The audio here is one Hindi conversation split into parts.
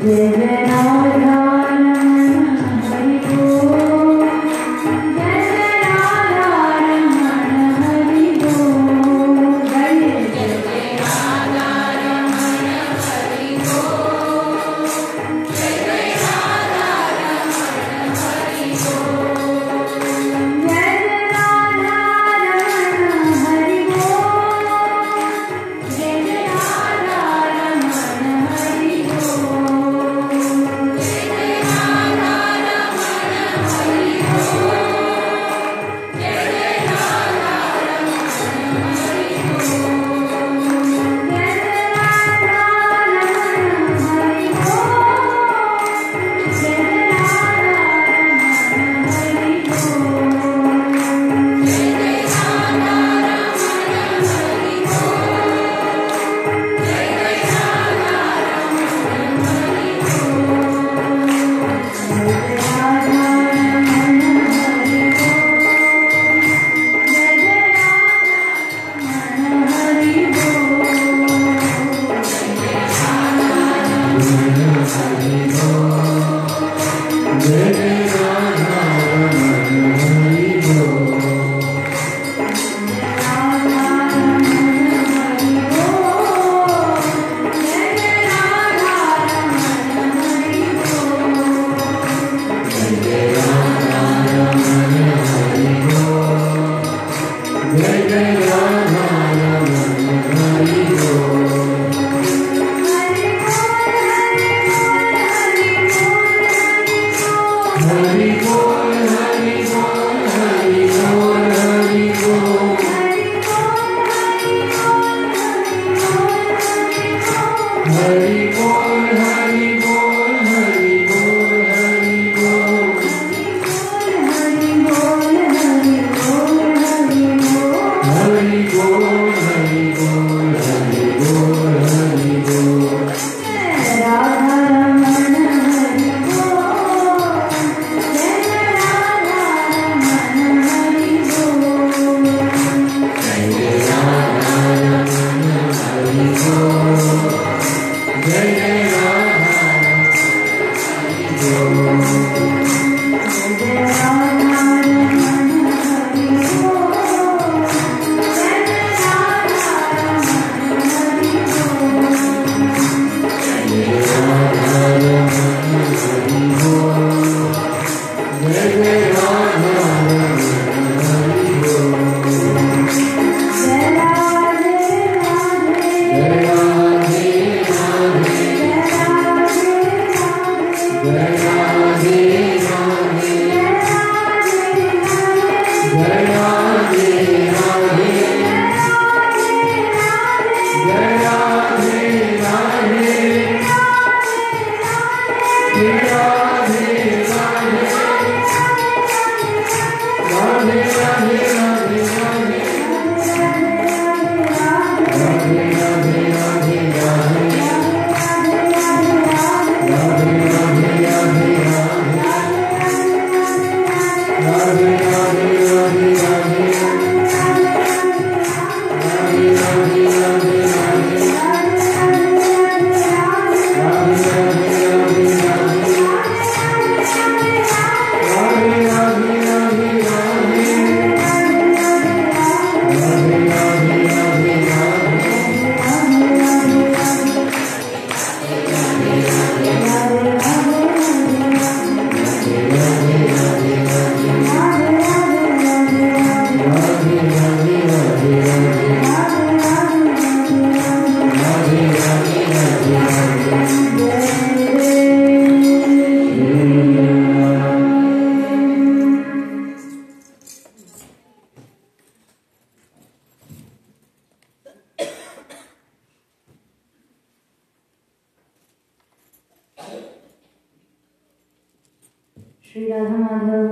श्री राधा माधव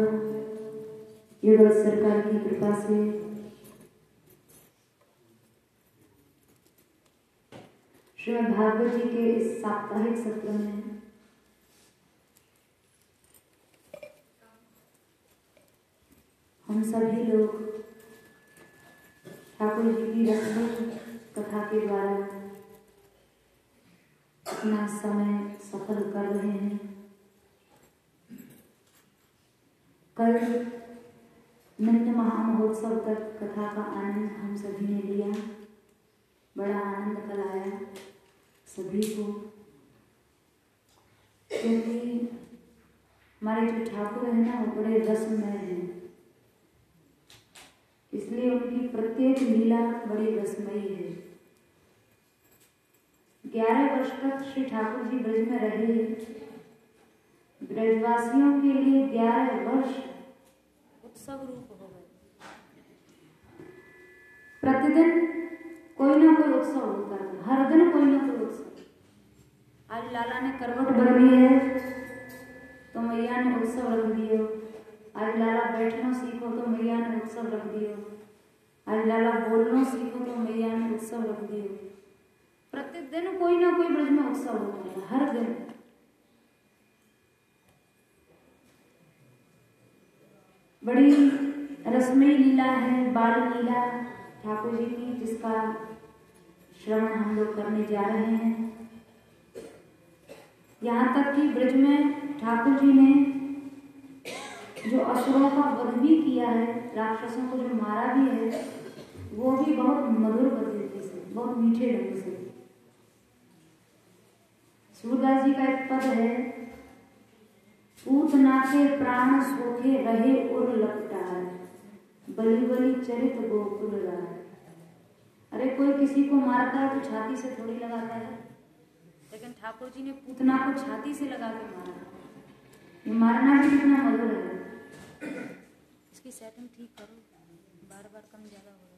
युगल सरकार की कृपा से श्रीमद् भागवत जी के इस साप्ताहिक सत्र में हम सभी लोग ठाकुर जी की रसमयी कथा के द्वारा अपना समय सफल कर रहे हैं। कल नित्य महामहोत्सव तक कथा का आनंद हम सभी ने लिया। बड़ा आनंद कल आया सभी को, क्योंकि हमारे जो ठाकुर है ना वो बड़े रसमय हैं, इसलिए उनकी प्रत्येक लीला बड़ी रसमयी है। 11 वर्ष तक श्री ठाकुर जी ब्रज में रहे। ब्रजवासियों के लिए 11 वर्ष उत्सव रूप हो गए। प्रतिदिन कोई ना कोई उत्सव होता है, हर दिन कोई ना कोई उत्सव। आज लाला ने करवट बदली है तो मैया ने उत्सव रख दियो। आज लाला बैठना सीखो तो मैया ने उत्सव रख दियो। आज लाला बोलना सीखो तो मैया ने उत्सव रख दियो। प्रतिदिन कोई ना कोई ब्रज में उत्सव होता है, हर दिन। बड़ी रसमयी लीला है, बाल लीला ठाकुर जी की, जिसका श्रवण हम लोग करने जा रहे हैं। यहाँ तक कि ब्रज में ठाकुर जी ने जो असुरों का वध भी किया है, राक्षसों को जो मारा भी है, वो भी बहुत मधुर पद्धति से, बहुत मीठे ढंग से। सूरदास जी का एक पद है, पूतना के प्राण सोखे रहे उर लपटाए, बलि बलि चरित गोकुल राय। अरे कोई किसी को मारता है तो छाती से थोड़ी लगाता है, लेकिन ठाकुर जी ने पूतना को छाती से लगा के मारा। ये मारना भी कितना मधुर है। इसकी सेटिंग ठीक करो, बार बार कम ज्यादा हो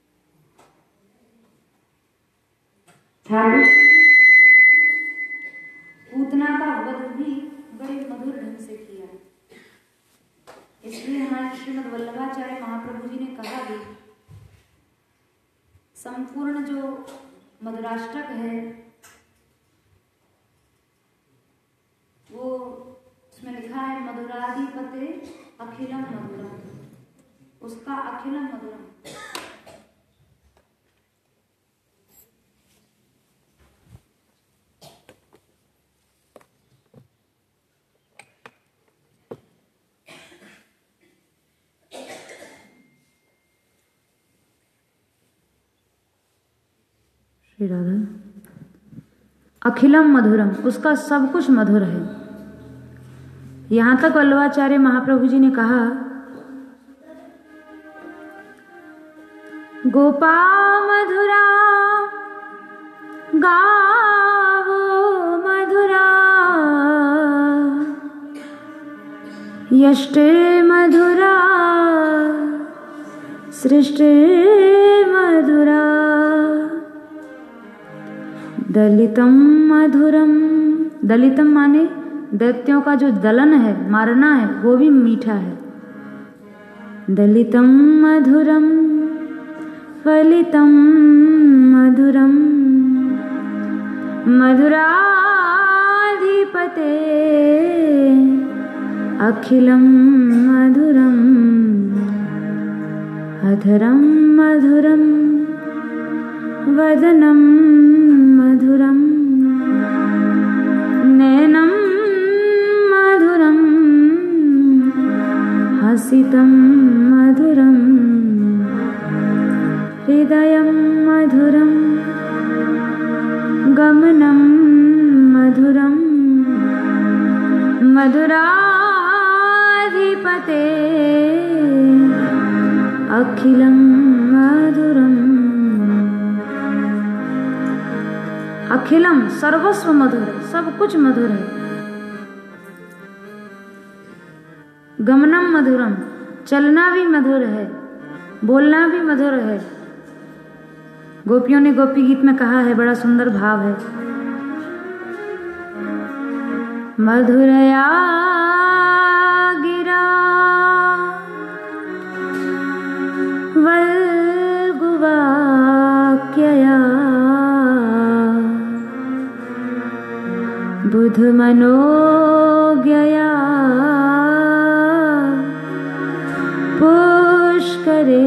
रहा है। पूतना का वध भी बड़े मधुर ढंग से किया। इसलिए हमारे श्रीमद् वल्लभाचार्य महाप्रभु जी ने कहा कि संपूर्ण जो मधुराष्टक है वो उसमें लिखा है मधुराधिपते अखिलम मधुरम, उसका अखिलम मधुरम। श्री राधा अखिलम मधुरम, उसका सब कुछ मधुर है। यहां तक वल्लभाचार्य महाप्रभु जी ने कहा, गोपा मधुरा गावो मधुरा, यष्टे मधुरा सृष्टि मधुरा, दलितम मधुरम। दलितम माने दैत्यों का जो दलन है, मारना है, वो भी मीठा है। दलितम मधुरम फलितम मधुरम, मधुराधिपते अखिलम मधुरम, अधरम मधुरम वदनम मधुरम, नैनम मधुरम हसितम मधुरम, हृदयम मधुरम गमनम मधुरम, मधुराधिपते अखिलम मधुरम। अखिलम सर्वस्व मधुर है, सब कुछ मधुर है। गमनम मधुरम, चलना भी मधुर है, बोलना भी मधुर है। गोपियों ने गोपी गीत में कहा है, बड़ा सुंदर भाव है, मधुरया गिरा वल्गुवाक्यया, बुध मनोज्ञया पुष्करे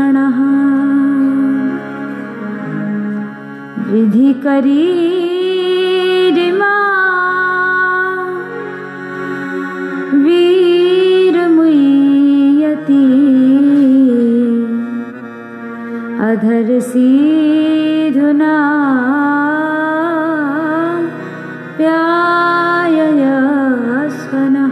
क्षणः, विधि करी अधर सीधुना प्यायस्वनः।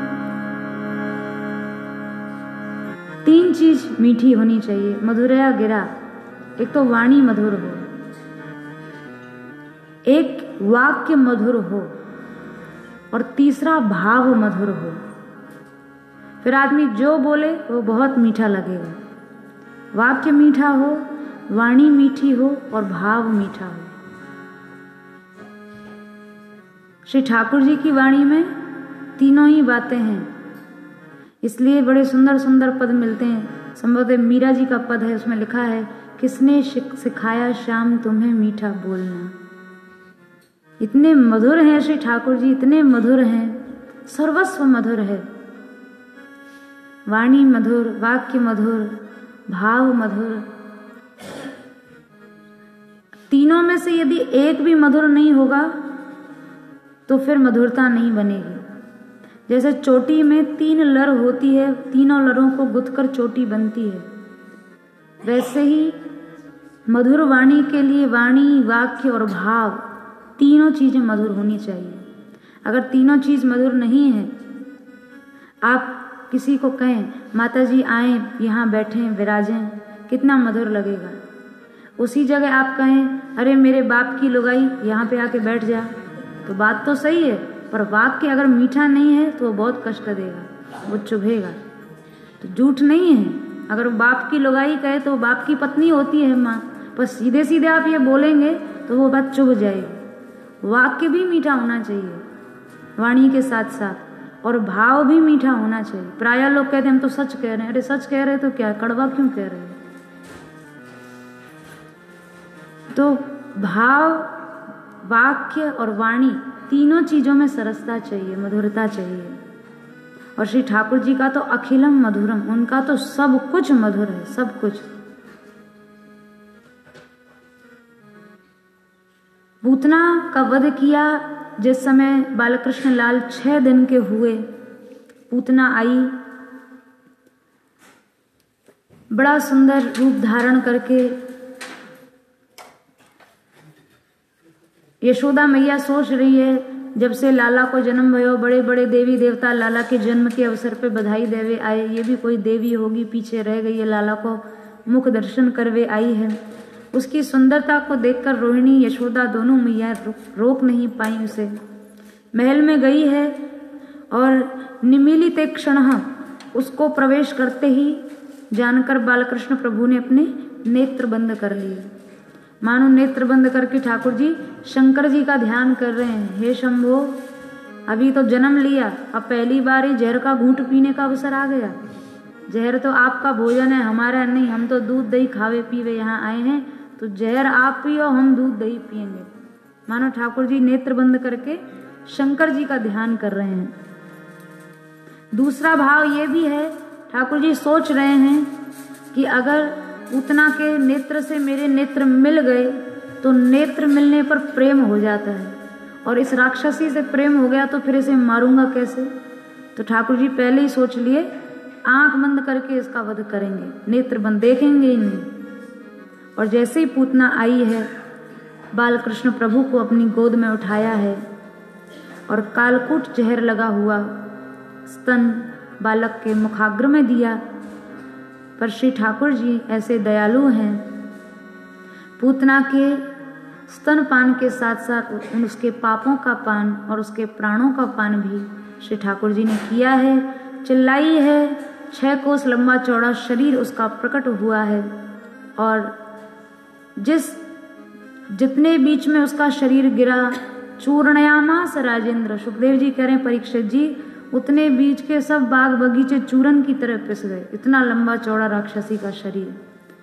3 चीज मीठी होनी चाहिए, मधुरया गिरा। एक तो वाणी मधुर हो, एक वाक्य मधुर हो, और तीसरा भाव मधुर हो। फिर आदमी जो बोले वो बहुत मीठा लगेगा। वाक्य मीठा हो, वाणी मीठी हो और भाव मीठा हो। श्री ठाकुर जी की वाणी में तीनों ही बातें हैं, इसलिए बड़े सुंदर सुंदर पद मिलते हैं। संभवतः मीरा जी का पद है, उसमें लिखा है, किसने सिखाया श्याम तुम्हें मीठा बोलना। इतने मधुर हैं श्री ठाकुर जी, इतने मधुर हैं, सर्वस्व मधुर है। वाणी मधुर, वाक्य मधुर, भाव मधुर। तीनों में से यदि एक भी मधुर नहीं होगा तो फिर मधुरता नहीं बनेगी। जैसे चोटी में 3 लर होती है, तीनों लरों को गुथकर चोटी बनती है, वैसे ही मधुर वाणी के लिए वाणी, वाक्य और भाव तीनों चीजें मधुर होनी चाहिए। अगर तीनों चीज मधुर नहीं है, आप किसी को कहें माता जी आए यहाँ बैठें विराजें, कितना मधुर लगेगा। उसी जगह आप कहें अरे मेरे बाप की लुगाई यहाँ पे आके बैठ जा, तो बात तो सही है, पर वाक्य अगर मीठा नहीं है तो वो बहुत कष्ट देगा, वो चुभेगा। तो झूठ नहीं है, अगर बाप की लुगाई कहे तो बाप की पत्नी होती है माँ, पर सीधे सीधे आप ये बोलेंगे तो वो बात चुभ जाएगी। वाक्य भी मीठा होना चाहिए वाणी के साथ साथ, और भाव भी मीठा होना चाहिए। प्रायः लोग कहते हैं हम तो सच कह रहे हैं। अरे सच कह रहे तो क्या, कड़वा क्यों कह रहे हैं? तो भाव, वाक्य और वाणी तीनों चीजों में सरसता चाहिए, मधुरता चाहिए। और श्री ठाकुर जी का तो अखिलम मधुरम, उनका तो सब कुछ मधुर है, सब कुछ। पूतना का वध किया जिस समय बालकृष्ण लाल 6 दिन के हुए, पूतना आई बड़ा सुंदर रूप धारण करके। यशोदा मैया सोच रही है जब से लाला को जन्म भयो, बड़े बड़े देवी देवता लाला के जन्म के अवसर पे बधाई देवे आए, ये भी कोई देवी होगी, पीछे रह गई है, लाला को मुख दर्शन करवे आई है। उसकी सुंदरता को देखकर रोहिणी यशोदा दोनों मैया रोक नहीं पाई उसे। महल में गई है और निमीलिते क्षण उसको प्रवेश करते ही जानकर बालकृष्ण प्रभु ने अपने नेत्र बंद कर लिए। मानो नेत्र बंद करके ठाकुर जी शंकर जी का ध्यान कर रहे हैं। हे शंभो, अभी तो जन्म लिया, अब पहली बार ही जहर का घूंट पीने का अवसर आ गया। जहर तो आपका भोजन है, हमारा नहीं। हम तो दूध दही खावे पीवे यहाँ आए हैं, तो जहर आप पियो, हम दूध दही पिएंगे। मानो ठाकुर जी नेत्र बंद करके शंकर जी का ध्यान कर रहे हैं। दूसरा भाव ये भी है, ठाकुर जी सोच रहे हैं कि अगर पूतना के नेत्र से मेरे नेत्र मिल गए तो नेत्र मिलने पर प्रेम हो जाता है, और इस राक्षसी से प्रेम हो गया तो फिर इसे मारूंगा कैसे। तो ठाकुर जी पहले ही सोच लिए आंख बंद करके इसका वध करेंगे, नेत्र बंद, देखेंगे ही नहीं। और जैसे ही पूतना आई है, बालकृष्ण प्रभु को अपनी गोद में उठाया है और कालकूट जहर लगा हुआ स्तन बालक के मुखाग्र में दिया। पर श्री ठाकुर जी ऐसे दयालु हैं, पूतना के स्तनपान के साथ साथ उसके पापों का पान और उसके प्राणों का पान भी श्री ठाकुर जी ने किया है। चिल्लाई है, 6 कोस लंबा चौड़ा शरीर उसका प्रकट हुआ है, और जितने बीच में उसका शरीर गिरा, चूर्णयामास राजेंद्र, सुखदेव जी कह रहे हैं परीक्षित जी, उतने बीच के सब बाग बगीचे चूरन की तरह पिस गए, इतना लंबा चौड़ा राक्षसी का शरीर।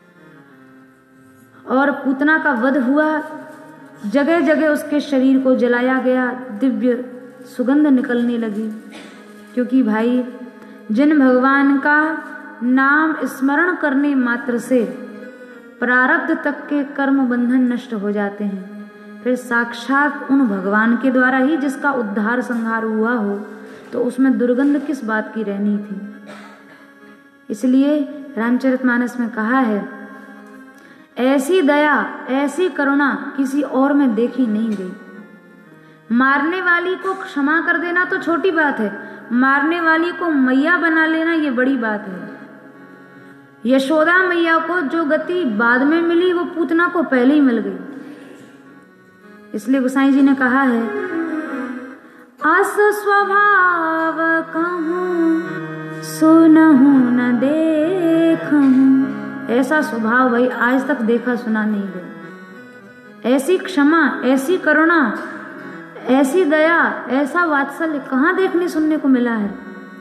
और पूतना का वध हुआ, जगह जगह उसके शरीर को जलाया गया, दिव्य सुगंध निकलने लगी। क्योंकि भाई जिन भगवान का नाम स्मरण करने मात्र से प्रारब्ध तक के कर्म बंधन नष्ट हो जाते हैं, फिर साक्षात उन भगवान के द्वारा ही जिसका उद्धार संहार हुआ हो, तो उसमें दुर्गंध किस बात की रहनी थी। इसलिए रामचरितमानस में कहा है ऐसी दया, ऐसी करुणा किसी और में देखी नहीं गई। मारने वाली को क्षमा कर देना तो छोटी बात है, मारने वाली को मैया बना लेना ये बड़ी बात है। यशोदा मैया को जो गति बाद में मिली वो पूतना को पहले ही मिल गई। इसलिए गोसाई जी ने कहा है, अस स्वभाव कहूं सुनहु न देखूं। ऐसा स्वभाव भाई आज तक देखा सुना नहीं गया। ऐसी क्षमा, ऐसी करुणा, ऐसी दया, ऐसा वात्सल्य कहाँ देखने सुनने को मिला है।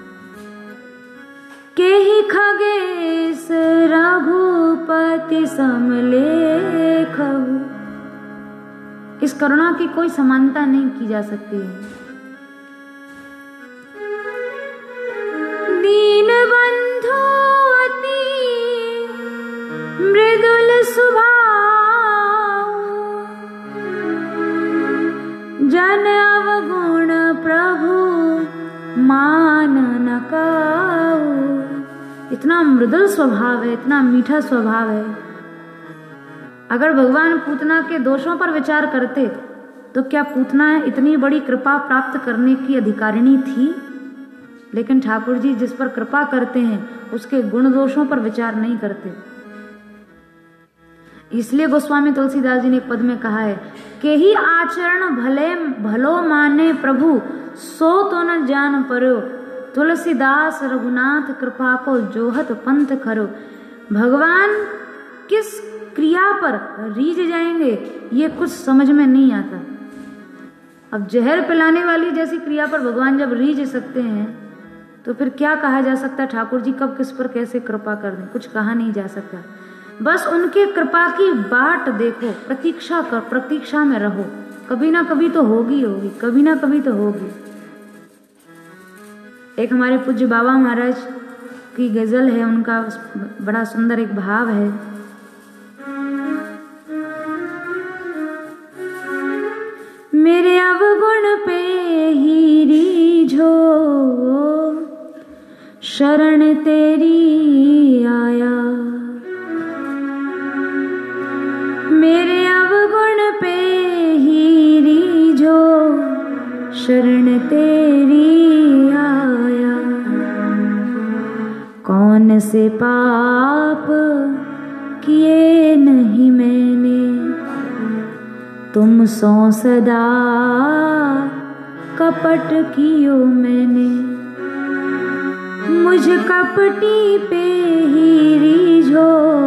केहि खगेश रघुपति समलेखहु। इस करुणा की कोई समानता नहीं की जा सकती है। दीन बंधु अति मृदुल स्वभाव, जन अवगुण प्रभु मान न काऊ। इतना मृदुल स्वभाव है, इतना मीठा स्वभाव है। अगर भगवान पूतना के दोषों पर विचार करते तो क्या पूतना इतनी बड़ी कृपा प्राप्त करने की अधिकारिणी थी? लेकिन ठाकुर जी जिस पर कृपा करते हैं उसके गुण दोषों पर विचार नहीं करते। इसलिए गोस्वामी तुलसीदास जी ने एक पद में कहा है कि ही आचरण भले भलो माने प्रभु, सो तो न जान परो। तुलसीदास रघुनाथ कृपा को जोहत पंथ करो। भगवान किस क्रिया पर रीझ जाएंगे ये कुछ समझ में नहीं आता। अब जहर पिलाने वाली जैसी क्रिया पर भगवान जब रीझ सकते हैं तो फिर क्या कहा जा सकता है ठाकुर जी कब किस पर कैसे कृपा कर दें? कुछ कहा नहीं जा सकता। बस उनके कृपा की बाट देखो, प्रतीक्षा कर, प्रतीक्षा में रहो। कभी ना कभी तो होगी होगी, कभी ना कभी तो होगी। एक हमारे पूज्य बाबा महाराज की गजल है, उनका बड़ा सुंदर एक भाव है। मेरे अवगुण पे ही रीझो, शरण तेरी आया। मेरे अवगुण पे ही रीझो, शरण तेरी आया। कौन से पाप किए नहीं मैंने, तुम सो सदा कपट कियो मैंने। मुझ कपटी पे ही रीझो,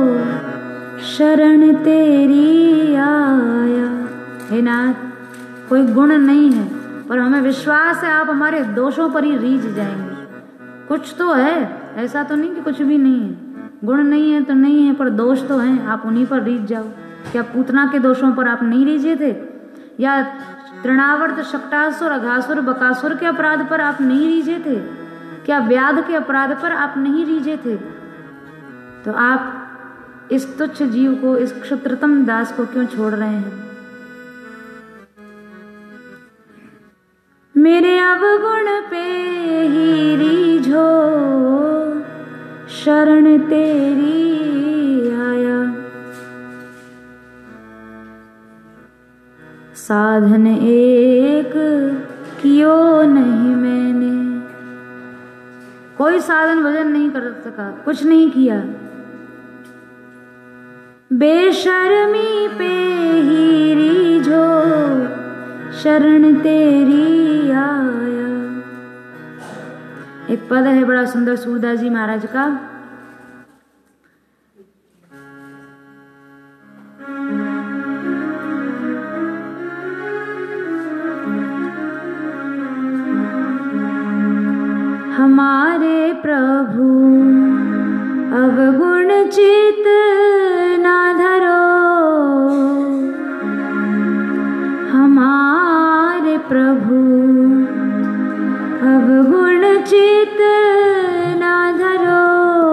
शरण तेरी आया। हे नाथ, कोई गुण नहीं है पर हमें विश्वास है आप हमारे दोषों पर ही रीझ जाएंगे। कुछ तो है, ऐसा तो नहीं कि कुछ भी नहीं है। गुण नहीं है तो नहीं है, पर दोष तो हैं, आप उन्हीं पर रीझ जाओ। क्या पूतना के दोषों पर आप नहीं रीझे थे? या तृणावर्त, शक्टासुर, अघासुर, बकासुर के अपराध पर आप नहीं रीझे थे? क्या व्याध के अपराध पर आप नहीं रीझे थे? तो आप इस तुच्छ जीव को, इस क्षुत्रतम दास को क्यों छोड़ रहे हैं? मेरे अवगुण पे ही रीझो, शरण तेरी आया। साधन एक कियो नहीं मैंने, कोई साधन भजन नहीं कर सका, कुछ नहीं किया। बेशर्मी पे ही रीझो, शरण तेरी आया। एक पद है बड़ा सुंदर सूरदास जी महाराज का। हमारे प्रभु अवगुण चित ना धरो, हमारे प्रभु अवगुण चित ना धरो।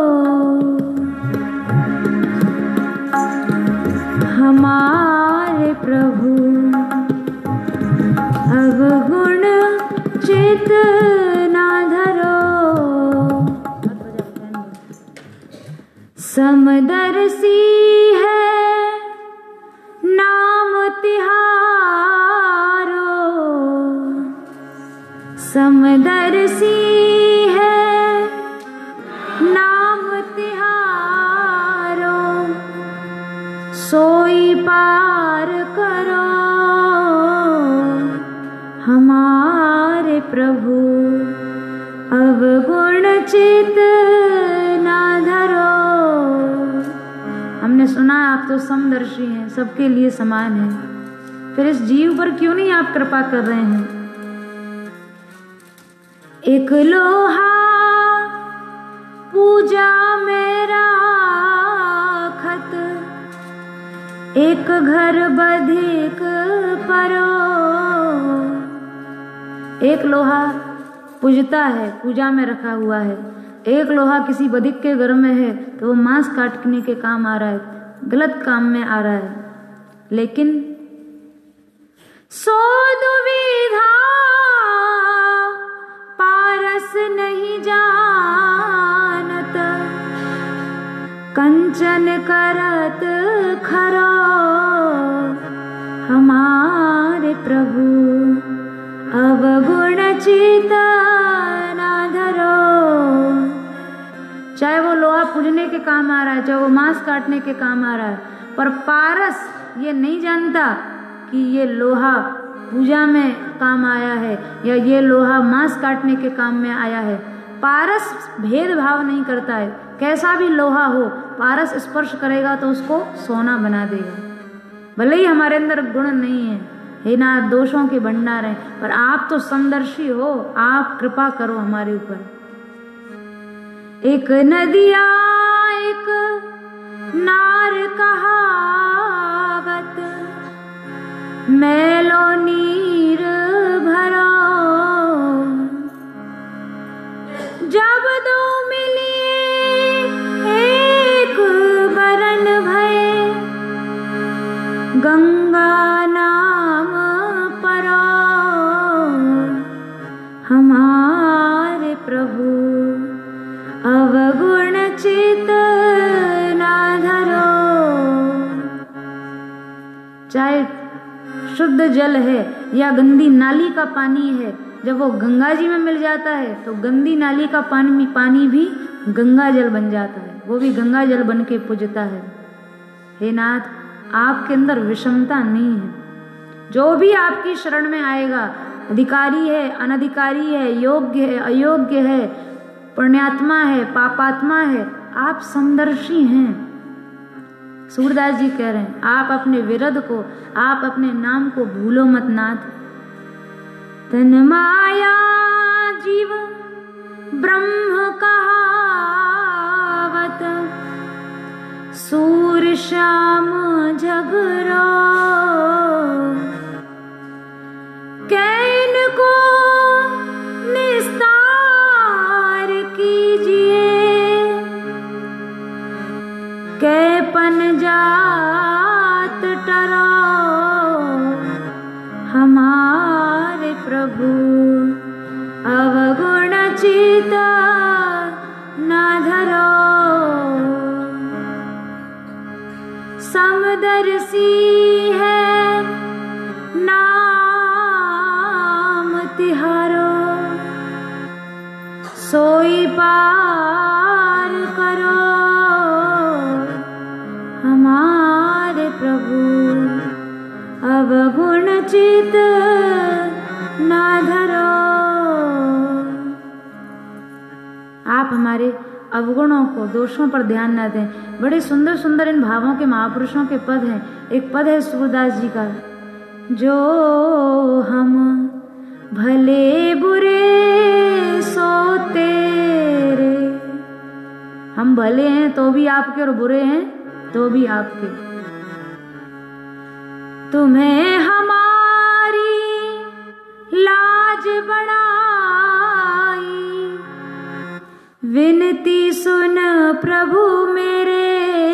हमारे प्रभु अवगुण चित ना धरो। समदर्शी है तिहारो समदर्शी है नाम तिहारो सोई पार करो हमारे प्रभु अवगुण चित ना धरो। हमने सुना आप तो समदर्शी हैं, सबके लिए समान हैं, फिर इस जीव पर क्यों नहीं आप कृपा कर रहे हैं? एक लोहा पूजा में राखत एक घर बधिक परो। एक लोहा पूजता है, पूजा में रखा हुआ है, एक लोहा किसी बधिक के घर में है तो वो मांस काटने के काम आ रहा है, गलत काम में आ रहा है। लेकिन सो दुविधा पारस नहीं जानत कंचन करत खरो हमारे प्रभु अवगुण चित ना धरो। चाहे वो लोहा पूजने के काम आ रहा है, चाहे वो मांस काटने के काम आ रहा है, पर पारस ये नहीं जानता कि ये लोहा पूजा में काम आया है या ये लोहा मांस काटने के काम में आया है। पारस भेदभाव नहीं करता है, कैसा भी लोहा हो पारस स्पर्श करेगा तो उसको सोना बना देगा। भले ही हमारे अंदर गुण नहीं है, हे नाथ दोषों के भंडार हैं, पर आप तो समदर्शी हो, आप कृपा करो हमारे ऊपर। एक नदिया एक नार कहावत मैलो नीर भरो। जब दो मिलिए एक बरन भय गंगा नाम परो हमारे प्रभु अवगुण चित ना धरो। चाहे शुद्ध जल है या गंदी नाली का पानी है, जब वो गंगा जी में मिल जाता है तो गंदी नाली का पानी भी गंगा जल बन जाता है, वो भी गंगा जल बन के पूजता है। हे नाथ आपके अंदर विषमता नहीं है, जो भी आपकी शरण में आएगा, अधिकारी है अनधिकारी है, योग्य है अयोग्य है, पुण्यात्मा है पापात्मा है, आप समदर्शी हैं। सूरदास जी कह रहे हैं आप अपने विरध को, आप अपने नाम को भूलो मत नाथ। तन माया जीव ब्रह्म कहावत सूर श्याम झगरो। कैन को निस्तार कीजिए कैपन जात टरो हमारे प्रभु अवगुण चित ना धरो। समदर्शी है नाम तिहारो सोई पार करो हमारे प्रभु अवगुण चित ना धरो। आप हमारे अवगुणों को दोषों पर ध्यान न दें। बड़े सुंदर सुंदर इन भावों के महापुरुषों के पद हैं। एक पद है सूरदास जी का, जो हम भले बुरे सो तेरे। हम भले हैं तो भी आपके और बुरे हैं तो भी आपके। तुम्हें हमारी लाज बढ़ाई विनती सुन प्रभु मेरे।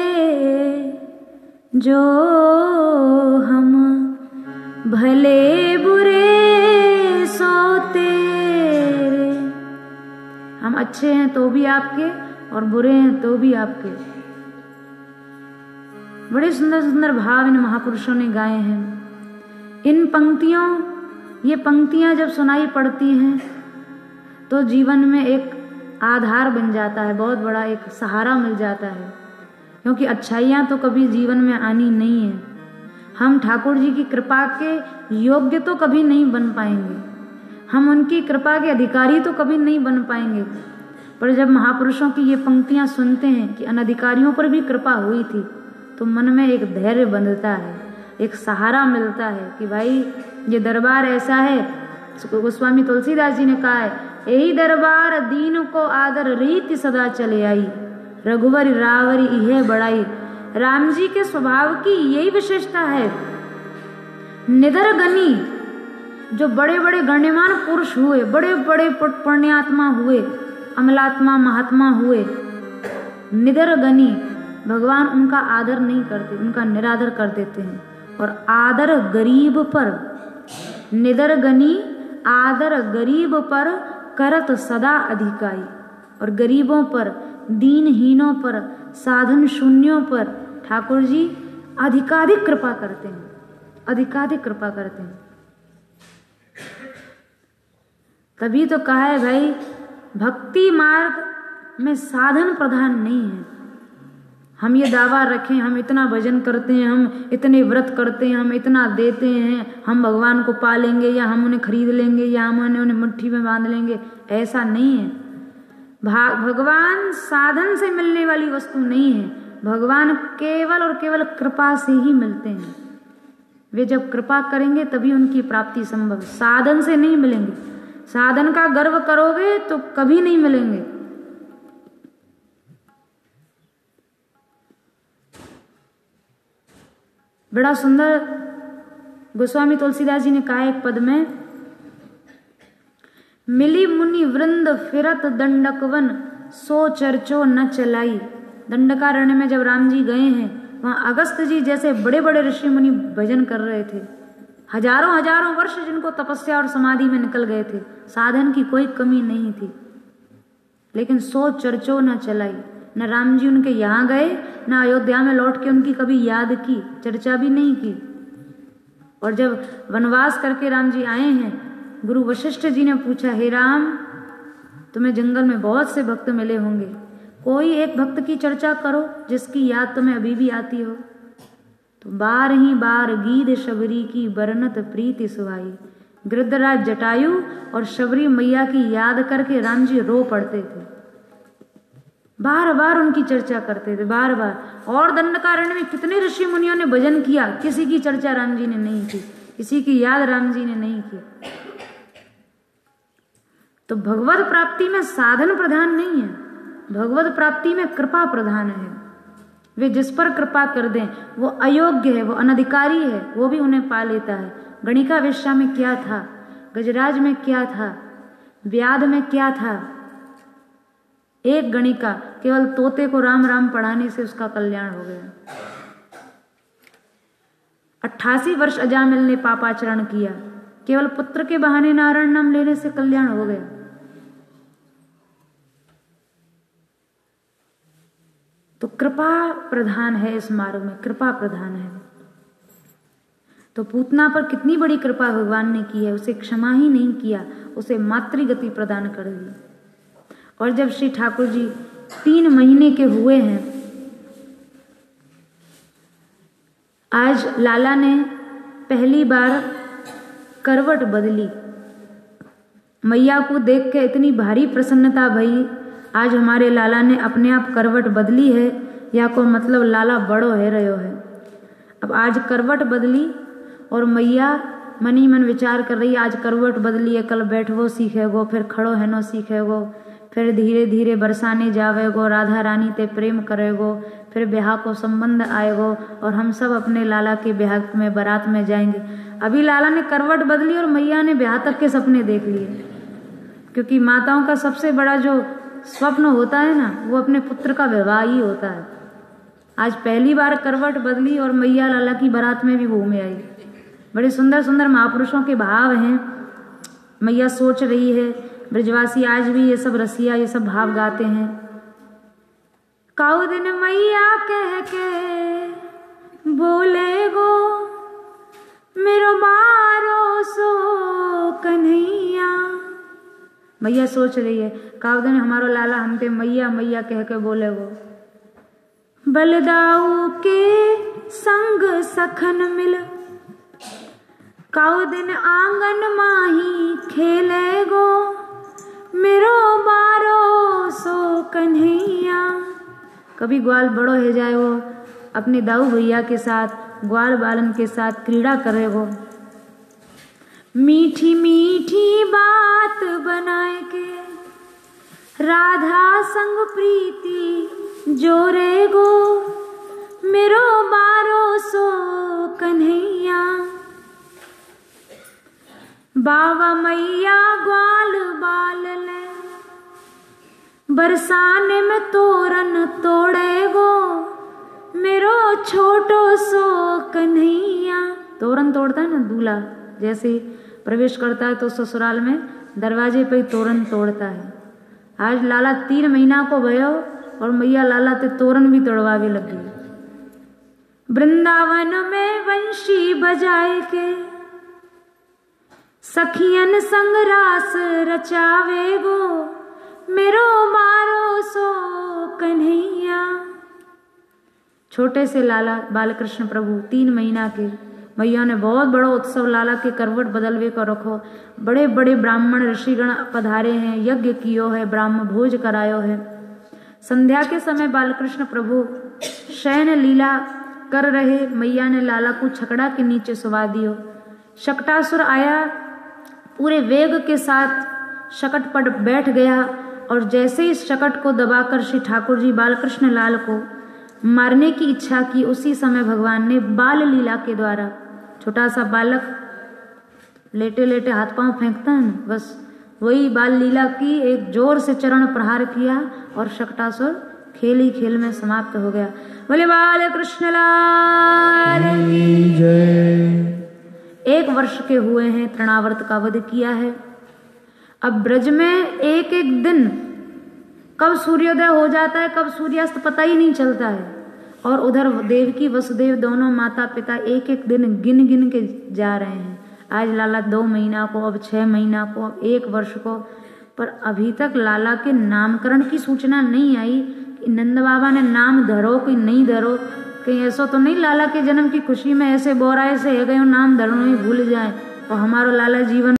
जो हम भले बुरे सो तेरे। हम अच्छे हैं तो भी आपके और बुरे हैं तो भी आपके। बड़े सुंदर सुंदर भाव इन महापुरुषों ने गाए हैं। ये पंक्तियां जब सुनाई पड़ती हैं तो जीवन में एक आधार बन जाता है, बहुत बड़ा एक सहारा मिल जाता है, क्योंकि अच्छाइयाँ तो कभी जीवन में आनी नहीं है। हम ठाकुर जी की कृपा के योग्य तो कभी नहीं बन पाएंगे, हम उनकी कृपा के अधिकारी तो कभी नहीं बन पाएंगे, पर जब महापुरुषों की ये पंक्तियां सुनते हैं कि अनधिकारियों पर भी कृपा हुई थी, तो मन में एक धैर्य बंधता है, एक सहारा मिलता है कि भाई ये दरबार ऐसा है। गोस्वामी तुलसीदास जी ने कहा है, यही दरबार दीन को आदर रीति सदा चले आई, रघुवर रावरी इहे बड़ाई। राम जी के स्वभाव की यही विशेषता है। निधर गनी, जो बड़े बड़े गण्यमान पुरुष हुए, बड़े बड़े पुण्यात्मा हुए, अमलात्मा महात्मा हुए, निधर गनी, भगवान उनका आदर नहीं करते, उनका निरादर कर देते हैं। और आदर गरीब पर, निधर गनी आदर गरीब पर करत सदा अधिकाई। और गरीबों पर, दीनहीनों पर, साधन शून्यों पर ठाकुर जी अधिकाधिक कृपा करते हैं, अधिकाधिक कृपा करते हैं। तभी तो कहा है भाई, भक्ति मार्ग में साधन प्रधान नहीं है। हम ये दावा रखें, हम इतना भजन करते हैं, हम इतने व्रत करते हैं, हम इतना देते हैं, हम भगवान को पालेंगे या हम उन्हें खरीद लेंगे या हम उन्हें मुट्ठी में बांध लेंगे, ऐसा नहीं है। भगवान साधन से मिलने वाली वस्तु नहीं है, भगवान केवल और केवल कृपा से ही मिलते हैं। वे जब कृपा करेंगे तभी उनकी प्राप्ति संभव, साधन से नहीं मिलेंगे। साधन का गर्व करोगे तो कभी नहीं मिलेंगे। बड़ा सुंदर गोस्वामी तुलसीदास जी ने कहा एक पद में, मिली मुनि वृंद फिरत दंडकवन, सो चर्चो न चलाई। दंडकारण्य में जब राम जी गए हैं, वहां अगस्त जी जैसे बड़े बड़े ऋषि मुनि भजन कर रहे थे, हजारों हजारों वर्ष जिनको तपस्या और समाधि में निकल गए थे, साधन की कोई कमी नहीं थी, लेकिन सो चर्चो न चलाई। न राम जी उनके यहाँ गए, न अयोध्या में लौट के उनकी कभी याद की, चर्चा भी नहीं की। और जब वनवास करके राम जी आए हैं, गुरु वशिष्ठ जी ने पूछा, हे राम, तुम्हें जंगल में बहुत से भक्त मिले होंगे, कोई एक भक्त की चर्चा करो जिसकी याद तुम्हें अभी भी आती हो। तो बार ही बार गीध शबरी की बरनत प्रीति सुहाई। गृद्धराज जटायु और शबरी मैया की याद करके राम जी रो पड़ते थे, बार बार उनकी चर्चा करते थे, बार बार। और दंडकारण्य में कितने ऋषि मुनियों ने भजन किया, किसी की चर्चा राम जी ने नहीं की, किसी की याद राम जी ने नहीं की। तो भगवत प्राप्ति में साधन प्रधान नहीं है, भगवत प्राप्ति में कृपा प्रधान है। वे जिस पर कृपा कर दें वो अयोग्य है, वो अनधिकारी है, वो भी उन्हें पा लेता है। गणिका वेश्या में क्या था, गजराज में क्या था, व्याध में क्या था। एक गणिका केवल तोते को राम राम पढ़ाने से उसका कल्याण हो गया। 88 वर्ष अजामिल ने पापाचरण किया, केवल पुत्र के बहाने नारायण नाम लेने से कल्याण हो गया। तो कृपा प्रधान है, इस मार्ग में कृपा प्रधान है। तो पूतना पर कितनी बड़ी कृपा भगवान ने की है, उसे क्षमा ही नहीं किया, उसे मातृगति प्रदान कर दी। और जब श्री ठाकुर जी 3 महीने के हुए हैं, आज लाला ने पहली बार करवट बदली। मैया को देख के इतनी भारी प्रसन्नता भई, आज हमारे लाला ने अपने आप करवट बदली है, या को मतलब लाला बड़ो है रहो है। अब आज करवट बदली और मैया मनी मन विचार कर रही, आज करवट बदली है, कल बैठवो सीखेगो, फिर खड़ो हैनो सीखेगो, फिर धीरे धीरे बरसाने जावेगो, राधा रानी ते प्रेम करेगो, फिर ब्याह को संबंध आएगो और हम सब अपने लाला के ब्याह में बारात में जाएंगे। अभी लाला ने करवट बदली और मैया ने ब्याह तक के सपने देख लिए, क्योंकि माताओं का सबसे बड़ा जो स्वप्न होता है ना, वो अपने पुत्र का विवाह ही होता है। आज पहली बार करवट बदली और मैया लाला की बारात में भी घूमे आई। बड़े सुंदर सुंदर महापुरुषों के भाव हैं। मैया सोच रही है, ब्रजवासी आज भी ये सब रसिया ये सब भाव गाते हैं। काऊ दिन मैया कह के बोले गो मेरो माँ मैया सोच रही है कावदन हमारो लाला हम पे मैया मैया कह के बोले वो। बलदाऊ के संग सखन मिल कावदन आंगन माही खेले गो मेरो बारो सो कन्हैया। कभी ग्वाल बड़ो हो जाए वो अपने दाऊ भैया के साथ ग्वाल बालन के साथ क्रीड़ा करे वो। मीठी मीठी बात बनाए के राधा संग प्रीति जोरे गो मेरो बारो सो कन्हैया। बाबा मैया ग्वाल बाल ले बरसाने में तोरन तोड़े गो मेरो छोटो सो कन्हैया। तोरन तोड़ता है ना दूल्हा, जैसे प्रवेश करता है तो ससुराल में दरवाजे पे तोरन तोड़ता है। आज लाला 3 महीना को भयो और मैया लाला ते तोरन भी तोड़वावे लगी। वृंदावन में वंशी बजाए के सखियन संग रास रचावे गो मेरो बारो सो कन्हैया। छोटे से लाला बालकृष्ण प्रभु 3 महीना के, मैया ने बहुत बड़ा उत्सव लाला के करवट बदलवे को रखो। बड़े बड़े ब्राह्मण ऋषिगण पधारे हैं, यज्ञ कियो है, ब्राह्म भोज करायो है। संध्या के समय बालकृष्ण प्रभु शयन लीला कर रहे, मैया ने लाला को छकड़ा के नीचे सुवा दियो। शकटासुर आया, पूरे वेग के साथ शकट पर बैठ गया और जैसे ही शकट को दबाकर श्री ठाकुर जी बालकृष्ण लाल को मारने की इच्छा की, उसी समय भगवान ने बाल लीला के द्वारा, छोटा सा बालक लेटे लेटे हाथ पांव फेंकता है ना, बस वही बाल लीला की एक जोर से चरण प्रहार किया और शकटासुर खेल ही खेल में समाप्त हो गया। बोले बाल कृष्ण लाल जय। 1 वर्ष के हुए हैं, तृणावर्त का वध किया है। अब ब्रज में एक एक दिन कब सूर्योदय हो जाता है कब सूर्यास्त पता ही नहीं चलता है। और उधर देवकी वसुदेव दोनों माता पिता एक एक दिन गिन गिन के जा रहे हैं। आज लाला 2 महीना को, अब 6 महीना को, 1 वर्ष को, पर अभी तक लाला के नामकरण की सूचना नहीं आई कि नंद बाबा ने नाम धरो कि नहीं धरो। कहीं ऐसा तो नहीं लाला के जन्म की खुशी में ऐसे बोराए से है गए नाम धरनो ही भूल जाए और हमारो लाला जीवन